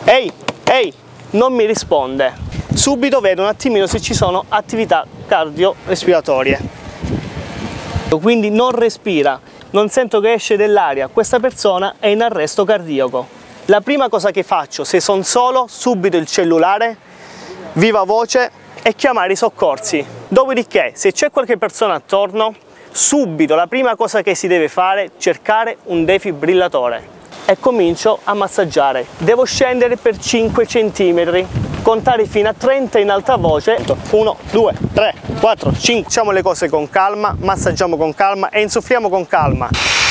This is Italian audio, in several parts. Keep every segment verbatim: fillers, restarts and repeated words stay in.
Ehi, ehi, non mi risponde. Subito vedo un attimino se ci sono attività cardiorespiratorie. Quindi non respira, non sento che esce dell'aria, questa persona è in arresto cardiaco. La prima cosa che faccio, se sono solo, subito il cellulare, viva voce e chiamare i soccorsi. Dopodiché, se c'è qualche persona attorno, subito la prima cosa che si deve fare è cercare un defibrillatore e comincio a massaggiare. Devo scendere per cinque centimetri, contare fino a trenta in alta voce. uno, due, tre, quattro, cinque. Facciamo le cose con calma, massaggiamo con calma e insuffliamo con calma.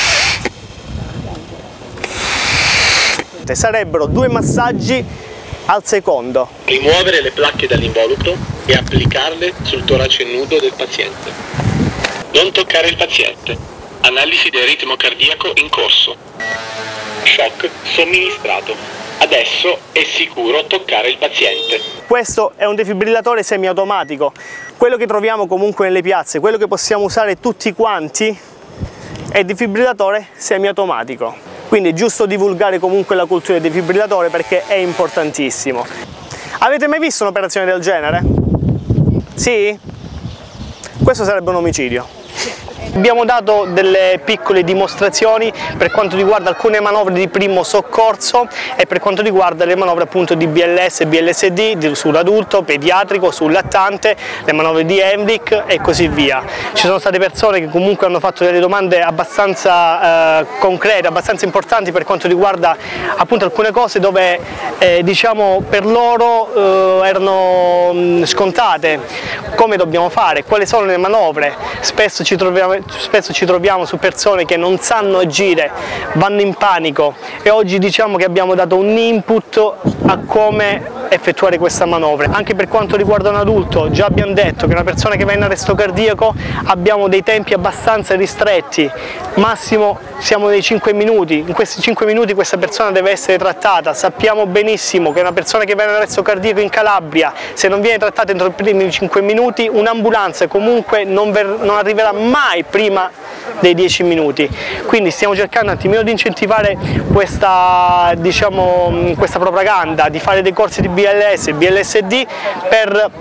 Sarebbero due massaggi al secondo. Rimuovere le placche dall'involucro e applicarle sul torace nudo del paziente. Non toccare il paziente. Analisi del ritmo cardiaco in corso. Shock somministrato. Adesso è sicuro toccare il paziente. Questo è un defibrillatore semiautomatico. Quello che troviamo comunque nelle piazze, quello che possiamo usare tutti quanti, è il defibrillatore semiautomatico. Quindi è giusto divulgare comunque la cultura del defibrillatore perché è importantissimo. Avete mai visto un'operazione del genere? Sì? Questo sarebbe un omicidio. Abbiamo dato delle piccole dimostrazioni per quanto riguarda alcune manovre di primo soccorso e per quanto riguarda le manovre appunto di B L S e B L S D sull'adulto, pediatrico, sul lattante, le manovre di Heimlich e così via. Ci sono state persone che comunque hanno fatto delle domande abbastanza eh, concrete, abbastanza importanti per quanto riguarda appunto alcune cose dove eh, diciamo per loro eh, erano mh, scontate. Come dobbiamo fare? Quali sono le manovre? Spesso ci troviamo Spesso ci troviamo su persone che non sanno agire, vanno in panico e oggi diciamo che abbiamo dato un input a come effettuare questa manovra. Anche per quanto riguarda un adulto, già abbiamo detto che una persona che va in arresto cardiaco abbiamo dei tempi abbastanza ristretti, massimo siamo nei cinque minuti, in questi cinque minuti questa persona deve essere trattata. Sappiamo benissimo che una persona che va in arresto cardiaco in Calabria, se non viene trattata entro i primi cinque minuti, un'ambulanza comunque non, non arriverà mai prima dei dieci minuti. Quindi stiamo cercando un attimino di incentivare questa, diciamo, questa propaganda, di fare dei corsi di B L S e B L S D per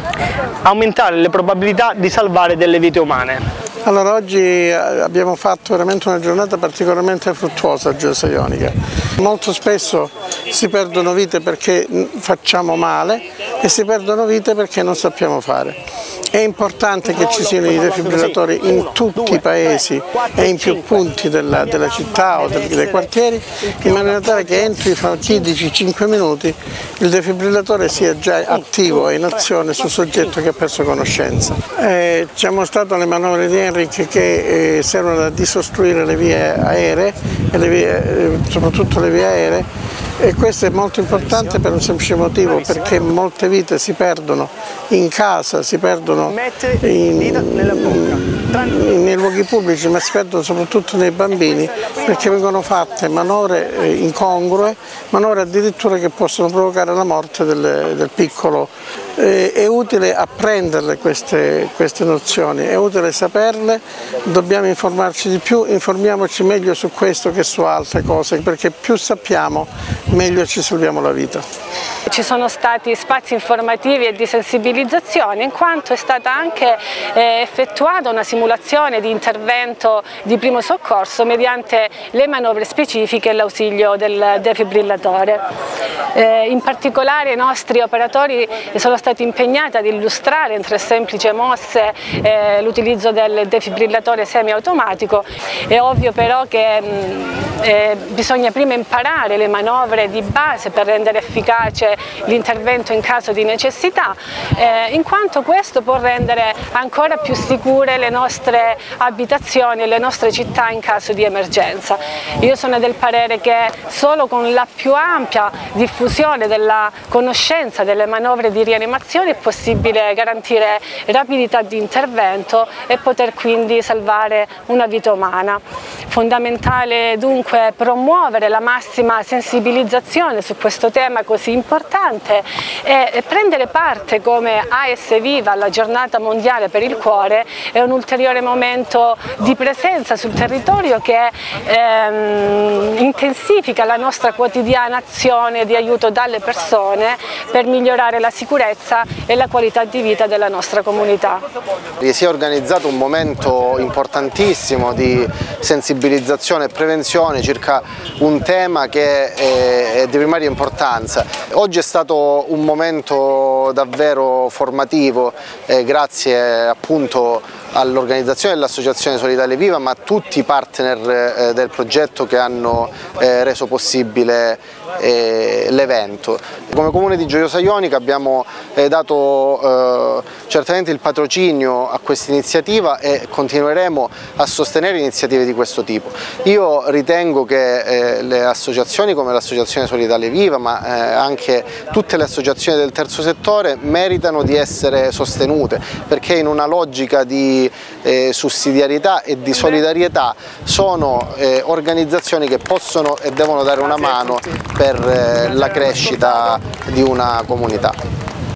aumentare le probabilità di salvare delle vite umane. Allora, oggi abbiamo fatto veramente una giornata particolarmente fruttuosa a Giosa Ionica. Molto spesso si perdono vite perché facciamo male e si perdono vite perché non sappiamo fare. È importante che ci siano i defibrillatori in tutti i paesi e in più punti della, della città o del, dei quartieri, in maniera tale che entri fra quindici cinque minuti il defibrillatore sia già attivo e in azione sul soggetto che ha perso conoscenza. Eh, ci ha mostrato le manovre di Heimlich che eh, servono a disostruire le vie aeree, e le vie, eh, soprattutto le vie aeree, e questo è molto importante per un semplice motivo, perché molte vite si perdono in casa, si perdono in, in, nei luoghi pubblici, ma si perdono soprattutto nei bambini, perché vengono fatte manovre incongrue, manovre addirittura che possono provocare la morte del, del piccolo. È utile apprenderle queste, queste nozioni, è utile saperle, dobbiamo informarci di più, informiamoci meglio su questo che su altre cose, perché più sappiamo meglio ci salviamo la vita. Ci sono stati spazi informativi e di sensibilizzazione, in quanto è stata anche eh, effettuata una simulazione di intervento di primo soccorso mediante le manovre specifiche e l'ausilio del defibrillatore. Eh, in particolare i nostri operatori sono stati impegnati ad illustrare in tre semplici mosse eh, l'utilizzo del defibrillatore semiautomatico. È ovvio però che mh, eh, bisogna prima imparare le manovre di base per rendere efficace l'intervento in caso di necessità, eh, in quanto questo può rendere ancora più sicure le nostre abitazioni e le nostre città in caso di emergenza. Io sono del parere che solo con la più ampia diffusione della conoscenza delle manovre di rianimazione informazioni è possibile garantire rapidità di intervento e poter quindi salvare una vita umana. Fondamentale dunque promuovere la massima sensibilizzazione su questo tema così importante e prendere parte come A S Viva alla giornata mondiale per il cuore è un ulteriore momento di presenza sul territorio che ehm, intensifica la nostra quotidiana azione di aiuto dalle persone per migliorare la sicurezza e la qualità di vita della nostra comunità. Si è organizzato un momento importantissimo di sensibilizzazione e prevenzione circa un tema che è di primaria importanza. Oggi è stato un momento davvero formativo eh, grazie appunto all'organizzazione dell'Associazione Solidale Viva, ma a tutti i partner eh, del progetto che hanno eh, reso possibile eh, l'evento. Come Comune di Gioiosa Ionica abbiamo eh, dato eh, certamente il patrocinio a questa iniziativa e continueremo a sostenere iniziative di questo tipo. Io ritengo che eh, le associazioni come l'Associazione Solidale Viva, ma eh, anche tutte le associazioni del terzo settore meritano di essere sostenute, perché in una logica di Eh, sussidiarietà e di solidarietà sono eh, organizzazioni che possono e devono dare una mano per eh, la crescita di una comunità.